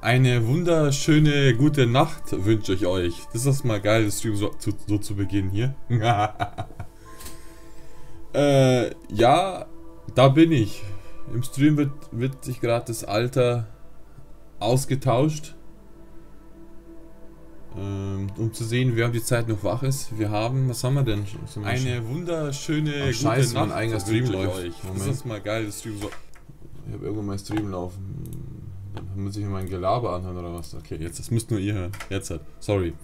Eine wunderschöne gute Nacht wünsche ich euch. Das ist mal geil, das Stream so zu beginnen hier. Ja, da bin ich. Im Stream wird sich gerade das Alter ausgetauscht. Um zu sehen, wer um die Zeit noch wach ist. Wir haben, was haben wir denn? Eine wunderschöne gute Nacht. Mein eigener Stream läuft. Euch. Das ist mal geil, das Stream so. Ich habe irgendwo mein Stream laufen. Dann muss ich mir mein Gelaber anhören oder was? Okay, jetzt, das müsst nur ihr hören. Jetzt halt. Sorry.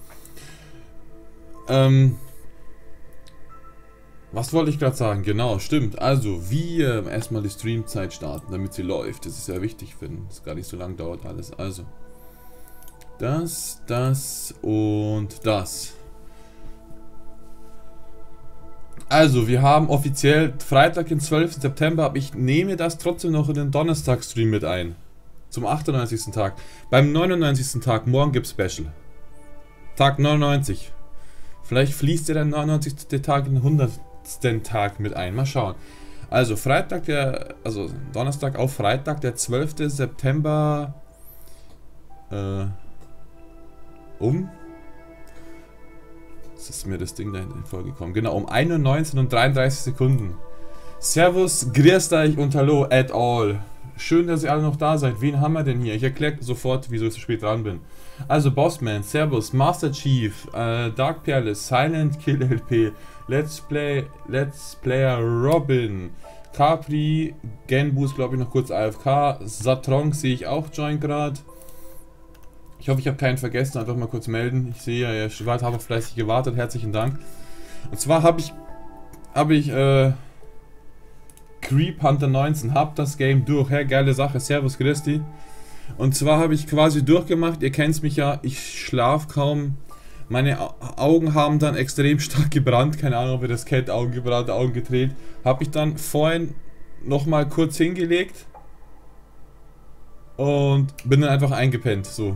Was wollte ich gerade sagen? Genau, stimmt. Also, wir erstmal die Streamzeit starten, damit sie läuft. Das ist sehr wichtig, wenn es gar nicht so lang dauert alles. Also, das und das. Also, wir haben offiziell Freitag, den 12. September, aber ich nehme das trotzdem noch in den Donnerstag-Stream mit ein. Zum 98. Tag. Beim 99. Tag, morgen gibt es Special. Tag 99. Vielleicht fließt ja der 99. Tag in den 100. Tag mit ein. Mal schauen. Also Freitag, also Donnerstag auf Freitag, der 12. September Jetzt ist mir das Ding da hinten vorgekommen. Genau, um 1:19 und 33 Sekunden. Servus, grüßt euch und hallo at all. Schön, dass ihr alle noch da seid. Wen haben wir denn hier? Ich erkläre sofort, wieso ich so spät dran bin. Also Bossman, Servus, Master Chief, Dark Perle, Silent Kill LP, Let's Player Robin, Capri, Genbu ist glaube ich noch kurz AFK, Satron sehe ich auch join gerade. Ich hoffe, ich habe keinen vergessen, einfach mal kurz melden. Ich sehe ja, ihr habt fleißig gewartet, herzlichen Dank. Und zwar habe ich Creep Hunter 19, hab das Game durch, ja, geile Sache, servus Christi. Und zwar habe ich quasi durchgemacht, ihr kennt mich ja, ich schlafe kaum, meine Augen haben dann extrem stark gebrannt, keine Ahnung, ob ihr das kennt, Augen gebrannt, Augen gedreht. Habe ich dann vorhin nochmal kurz hingelegt und bin dann einfach eingepennt, so.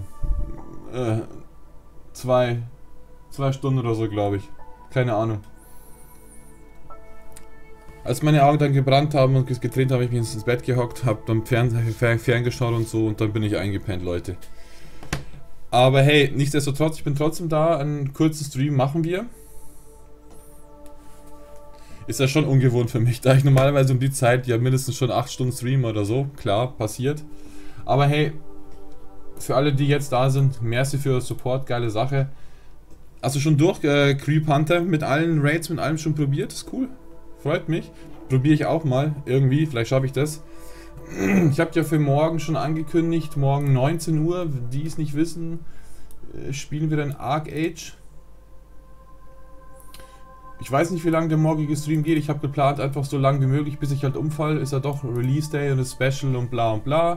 Zwei Stunden oder so, glaube ich, keine Ahnung. Als meine Augen dann gebrannt haben und gedreht, habe ich mich ins Bett gehockt, habe dann ferngeschaut und so und dann bin ich eingepennt, Leute. Aber hey, nichtsdestotrotz, ich bin trotzdem da, einen kurzen Stream machen wir. Ist ja schon ungewohnt für mich, da ich normalerweise um die Zeit ja mindestens schon 8 Stunden streame oder so, klar, passiert. Aber hey, für alle, die jetzt da sind, merci für Support, geile Sache. Hast du schon durch Creep Hunter mit allen Raids, mit allem schon probiert? Ist cool. Freut mich. Probiere ich auch mal. Irgendwie. Vielleicht schaffe ich das. Ich habe ja für morgen schon angekündigt. Morgen 19 Uhr. Die es nicht wissen, spielen wir dann Arc Age. Ich weiß nicht, wie lange der morgige Stream geht. Ich habe geplant, einfach so lang wie möglich, bis ich halt umfall. Ist ja doch Release Day und das Special und bla und bla.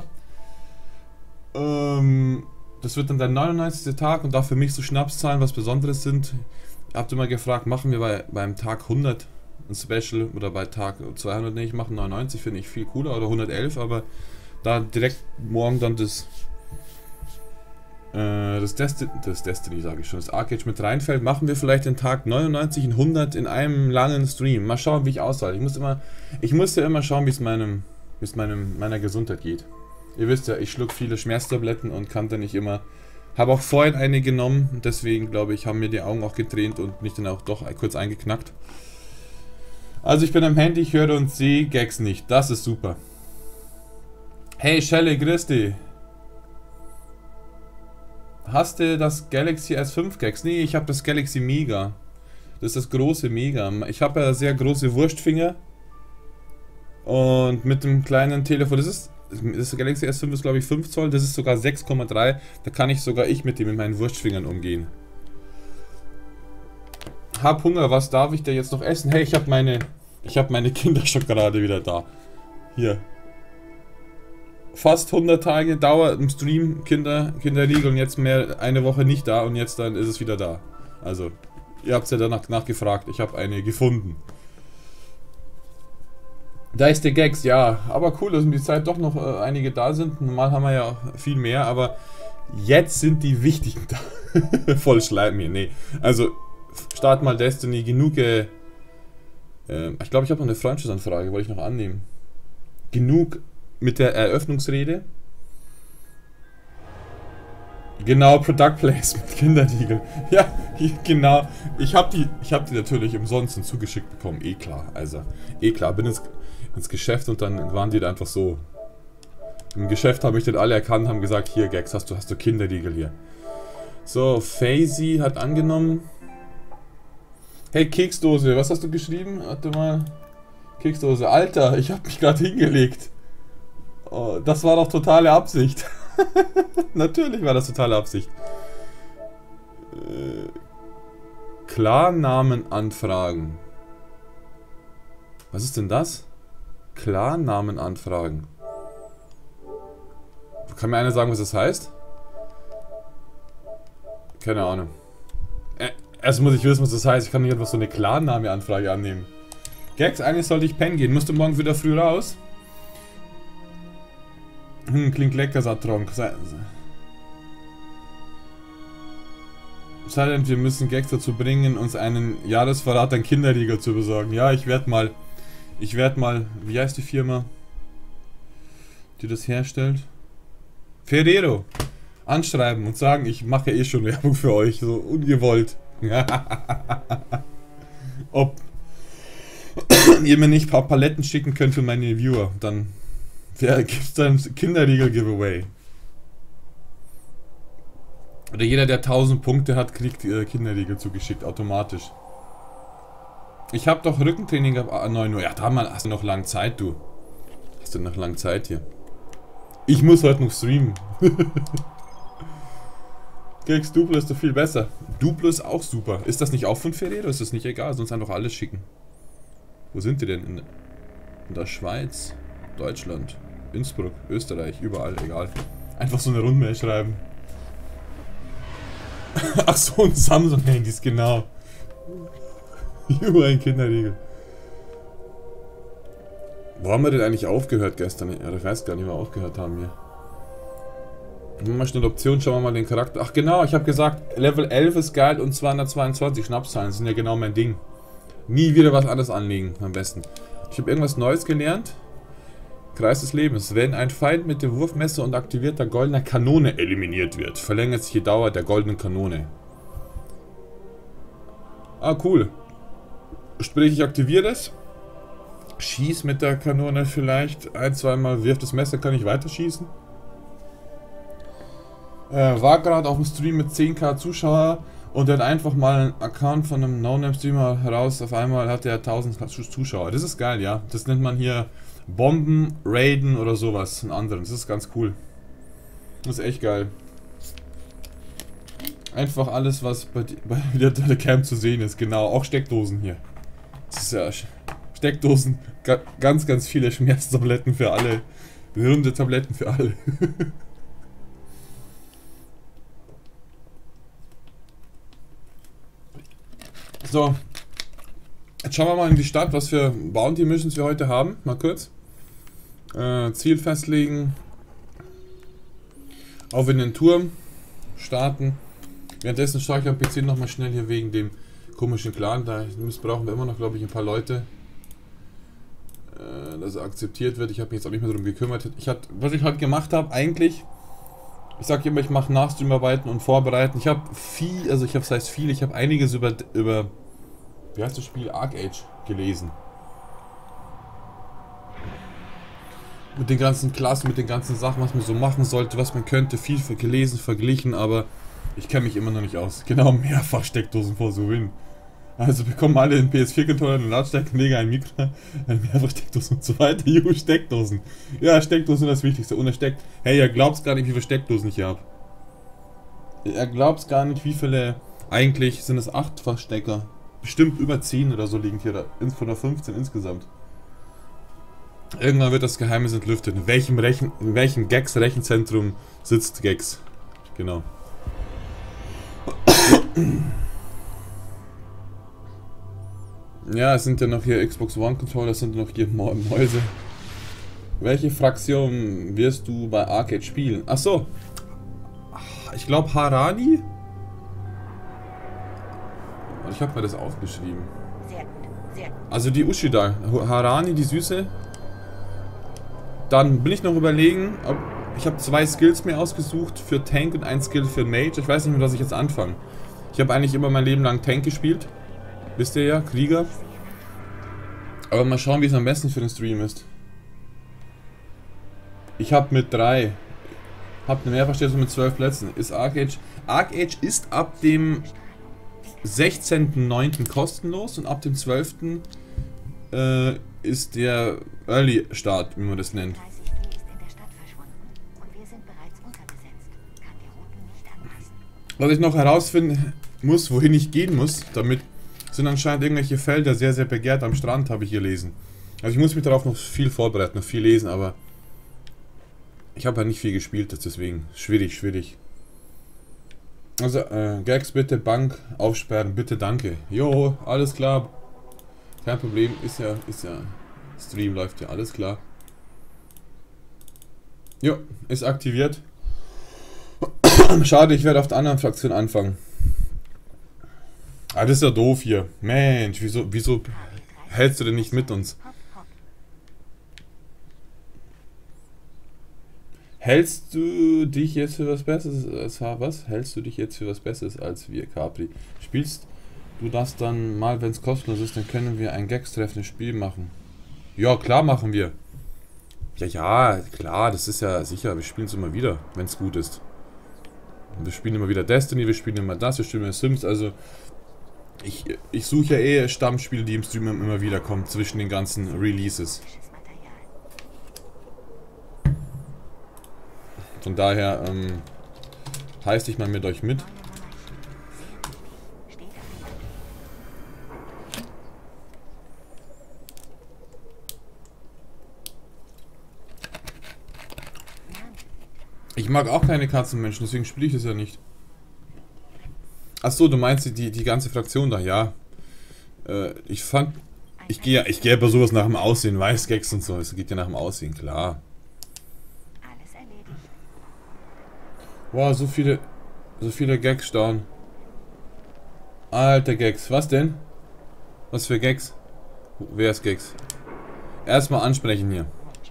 Das wird dann der 99. Tag und da für mich so Schnapszahlen was Besonderes sind. Habt ihr mal gefragt, machen wir beim Tag 100 ein Special oder bei Tag 200, ne, ich mache 99, finde ich viel cooler, oder 111, aber da direkt morgen dann das Destiny, sage ich schon, das Arc Age mit reinfällt, machen wir vielleicht den Tag 99 und 100 in einem langen Stream. Mal schauen, wie ich aushalte. Ich muss ja immer schauen, wie es meiner Gesundheit geht. Ihr wisst ja, ich schluck viele Schmerztabletten und kann da nicht immer. Habe auch vorhin eine genommen, deswegen glaube ich, haben mir die Augen auch getränt und mich dann auch doch kurz eingeknackt. Also ich bin am Handy, ich höre und sehe Gags nicht. Das ist super. Hey Shelley, grüß dich. Hast du das Galaxy S5 Gags? Nee, ich habe das Galaxy Mega. Das ist das große Mega. Ich habe ja sehr große Wurstfinger. Und mit dem kleinen Telefon, das Galaxy S5 ist glaube ich 5 Zoll, das ist sogar 6,3. Da kann ich sogar mit meinen Wurstfingern umgehen. Hab Hunger, was darf ich denn jetzt noch essen? Hey, ich habe meine Kinder schon gerade wieder da. Hier. Fast 100 Tage Dauer im Stream, Kinderriegel und jetzt mehr eine Woche nicht da und jetzt dann ist es wieder da. Also, ihr habt ja danach nachgefragt, ich habe eine gefunden. Da ist der Gags, ja, aber cool, dass um die Zeit doch noch einige da sind. Normal haben wir ja viel mehr, aber jetzt sind die wichtigen da. Voll Schleim hier, nee. Also, start mal Destiny, genug. Ich glaube, ich habe noch eine Freundschaftsanfrage, wollte ich noch annehmen. Genug mit der Eröffnungsrede. Genau, Product Placement, Kinderriegel. Ja, genau. Ich hab die natürlich umsonst zugeschickt bekommen. Eh klar, also. Eh klar, bin ins Geschäft und dann waren die da einfach so. Im Geschäft habe ich den alle erkannt, haben gesagt, hier Gags, hast du Kinderriegel hier. So, Faisy hat angenommen. Hey Keksdose, was hast du geschrieben? Warte mal. Keksdose, Alter, ich habe mich gerade hingelegt. Oh, das war doch totale Absicht. Natürlich war das totale Absicht. Klarnamen anfragen. Was ist denn das? Klarnamen anfragen. Kann mir einer sagen, was das heißt? Keine Ahnung. Erst muss ich wissen, was das heißt. Ich kann nicht einfach so eine Klarname-Anfrage annehmen. Gags, eigentlich sollte ich pennen gehen. Musst du morgen wieder früh raus? Klingt lecker, Satron. Silent, wir müssen Gags dazu bringen, uns einen Jahresverrat an Kinderriegel zu besorgen. Ja, ich werde mal, wie heißt die Firma, die das herstellt? Ferrero. Anschreiben und sagen, ich mache eh schon Werbung für euch, so ungewollt. Ob ihr mir nicht ein paar Paletten schicken könnt für meine Viewer, dann gibt's dann Kinderriegel-Giveaway. Oder jeder, der 1000 Punkte hat, kriegt Kinderriegel zugeschickt, automatisch. Ich habe doch Rückentraining ab 9 Uhr. Ja, hast du noch lange Zeit, du. Hast du noch lange Zeit hier. Ich muss heute noch streamen. Gags, Duplo ist doch viel besser. Duplo ist auch super. Ist das nicht auch von Ferrero? Ist das nicht egal? Sonst einfach alles schicken. Wo sind die denn? In der Schweiz, Deutschland, Innsbruck, Österreich, überall, egal. Einfach so eine Rundmail schreiben. Ach so, ein Samsung-Handys, genau. Ein Kinderriegel. Wo haben wir denn eigentlich aufgehört gestern? Ja, ich weiß gar nicht, wo wir aufgehört haben hier. Mal schnell Option, schauen wir mal den Charakter. Ach genau, ich habe gesagt, Level 11 ist geil und 222 Schnapszahlen sind ja genau mein Ding. Nie wieder was anderes anlegen, am besten. Ich habe irgendwas Neues gelernt. Kreis des Lebens. Wenn ein Feind mit dem Wurfmesser und aktivierter goldener Kanone eliminiert wird, verlängert sich die Dauer der goldenen Kanone. Ah, cool. Sprich, ich aktiviere das. Schieß mit der Kanone vielleicht. Ein-, zweimal wirft das Messer, kann ich weiterschießen. War gerade auf dem Stream mit 10.000 Zuschauer und der hat einfach mal einen Account von einem No-Name-Streamer heraus. Auf einmal hat er 1000 Zuschauer. Das ist geil, ja. Das nennt man hier Bomben, Raiden oder sowas. Einen anderen. Das ist ganz cool. Das ist echt geil. Einfach alles, was bei der Cam zu sehen ist. Genau, auch Steckdosen hier. Das ist ja Steckdosen. Ganz, ganz viele Schmerztabletten für alle. Runde Tabletten für alle. So, jetzt schauen wir mal in die Stadt, was für Bounty Missions wir heute haben. Mal kurz. Ziel festlegen. Auf in den Turm. Starten. Währenddessen schaue ich am PC nochmal schnell hier wegen dem komischen Clan. Da missbrauchen wir immer noch, glaube ich, ein paar Leute. Dass er akzeptiert wird. Ich habe mich jetzt auch nicht mehr darum gekümmert. Was ich heute gemacht habe, eigentlich. Ich sage immer, ich mache Nachstreamarbeiten und Vorbereiten. Ich habe viel, also ich habe einiges über, wie heißt das Spiel, ArcAge gelesen. Mit den ganzen Klassen, mit den ganzen Sachen, was man so machen sollte, was man könnte, viel gelesen, verglichen, aber ich kenne mich immer noch nicht aus. Genau, mehrfach Steckdosen vor so hin. Also bekommen alle einen PS4-Controller, einen Lautstärkenleger, ein Mikro, ein mehrfach Steckdosen und so weiter. Juhu, Steckdosen. Ja, Steckdosen sind das Wichtigste. Und hey, ihr glaubt gar nicht, wie viele Steckdosen ich hier habe. Ihr glaubt gar nicht, wie viele, eigentlich sind es 8-fach Stecker. Bestimmt über 10 oder so liegen hier, von der 15 insgesamt. Irgendwann wird das Geheimnis entlüftet. In welchem Gags-Rechenzentrum sitzt Gags? Genau. Ja, es sind ja noch hier Xbox One Controller, es sind noch hier Mäuse. Welche Fraktion wirst du bei Arcade spielen? Achso. Ich glaube Harani? Ich habe mir das aufgeschrieben. Also die Ushida. Harani, die Süße. Dann bin ich noch überlegen, Ich habe 2 Skills mir ausgesucht für Tank und 1 Skill für Mage. Ich weiß nicht, mit was ich jetzt anfange. Ich habe eigentlich immer mein Leben lang Tank gespielt. Wisst ihr ja, Krieger. Aber mal schauen, wie es am besten für den Stream ist. Ich habe mit 3. Hab eine Mehrfachstellung mit 12 Plätzen. Ist Arcage. Arcage ist ab dem 16.09. kostenlos und ab dem 12. Ist der Early Start, wie man das nennt. Was ich noch herausfinden muss, wohin ich gehen muss, damit sind anscheinend irgendwelche Felder sehr, sehr begehrt am Strand, habe ich gelesen. Also ich muss mich darauf noch viel vorbereiten, noch viel lesen, aber ich habe ja nicht viel gespielt, deswegen schwierig, schwierig. Also, Gags bitte, Bank aufsperren, bitte, danke. Jo, alles klar. Kein Problem, ist ja, Stream läuft ja, alles klar. Jo, ist aktiviert. Schade, ich werde auf der anderen Fraktion anfangen. Ah, das ist ja doof hier. Mensch, wieso hältst du denn nicht mit uns? Hältst du dich jetzt für was Besseres als was? Hältst du dich jetzt für was Besseres als wir, Capri? Spielst du das dann mal, wenn es kostenlos ist, dann können wir ein Gags-treffendes Spiel machen. Ja, klar machen wir. Ja, klar, das ist ja sicher. Wir spielen es immer wieder, wenn es gut ist. Wir spielen immer wieder Destiny, wir spielen immer das, wir spielen immer Sims, also ich suche ja eh Stammspiele, die im Stream immer wieder kommen, zwischen den ganzen Releases. Von daher heiße ich mal mit euch mit. Ich mag auch keine Katzenmenschen, deswegen spiele ich es ja nicht. Achso, du meinst die ganze Fraktion da, ja. Ich gehe bei sowas nach dem Aussehen, Weißgags und so, es geht ja nach dem Aussehen, klar. Wow, so viele Gags down. Alter Gags, was denn? Was für Gags? Wer ist Gags? Erstmal ansprechen hier.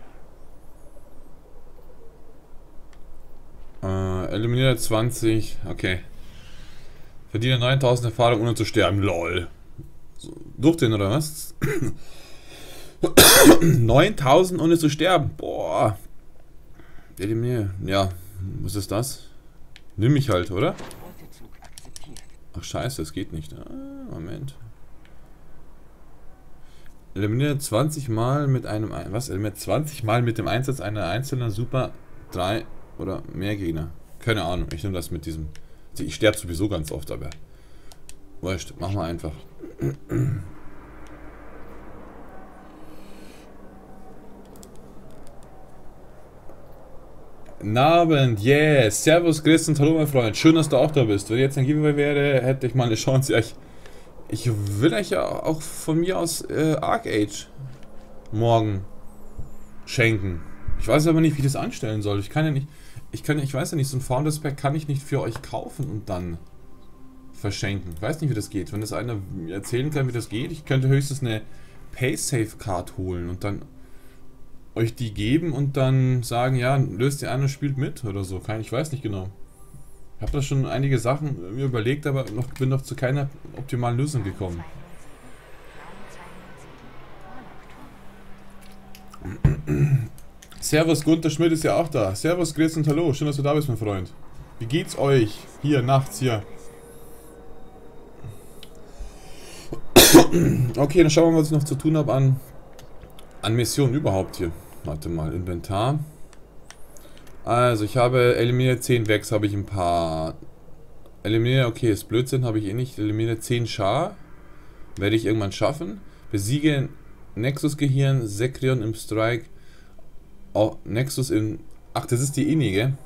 Eliminiere 20, okay. Verdiene 9000 Erfahrung ohne zu sterben, lol. So, durch den oder was? 9000 ohne zu sterben, boah. Eliminiere, ja, was ist das? Nimm mich halt, oder? Ach scheiße, das geht nicht. Moment. Eliminiere 20 Mal mit einem... Was? Eliminiere 20 Mal mit dem Einsatz einer einzelnen Super 3 oder mehr Gegner. Keine Ahnung, ich nehme das mit diesem... Ich sterbe sowieso ganz oft, aber... Wurscht, machen wir einfach. Abend, yes, servus, Chris und hallo mein Freund, schön, dass du auch da bist. Wenn jetzt ein Giveaway wäre, hätte ich mal eine Chance. Ja, ich will euch ja auch von mir aus Arcage morgen schenken. Ich weiß aber nicht, wie ich das anstellen soll. Ich kann ja nicht, ich weiß ja nicht, so ein Founders Pack kann ich nicht für euch kaufen und dann verschenken. Ich weiß nicht, wie das geht. Wenn das einer erzählen kann, wie das geht, ich könnte höchstens eine Paysafe Card holen und dann euch die geben und dann sagen, ja, löst ihr ein und spielt mit oder so. Ich weiß nicht genau. Ich habe da schon einige Sachen mir überlegt, aber bin noch zu keiner optimalen Lösung gekommen. Servus, Gunther Schmidt ist ja auch da. Servus, Chris und hallo. Schön, dass du da bist, mein Freund. Wie geht's euch? Hier, nachts, hier. Okay, dann schauen wir mal, was ich noch zu tun habe an Missionen überhaupt hier. Warte mal, Inventar. Also, ich habe eliminiert 10 Wex, habe ich ein paar. Eliminiert, okay, ist Blödsinn, habe ich eh nicht. Eliminiert 10 Char. Werde ich irgendwann schaffen. Besiege Nexus-Gehirn, Sekrion im Strike. Oh, Nexus in. Ach, das ist die innige.